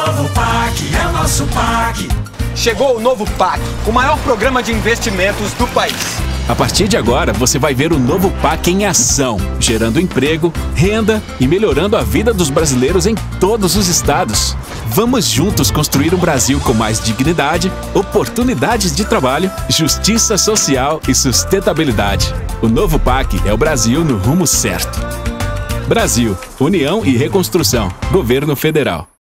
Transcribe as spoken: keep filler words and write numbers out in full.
novo PAC, é o nosso PAC. Chegou o novo PAC, o maior programa de investimentos do país. A partir de agora, você vai ver o novo PAC em ação, gerando emprego, renda e melhorando a vida dos brasileiros em todos os estados. Vamos juntos construir um Brasil com mais dignidade, oportunidades de trabalho, justiça social e sustentabilidade. O novo PAC é o Brasil no rumo certo. Brasil, União e Reconstrução. Governo Federal.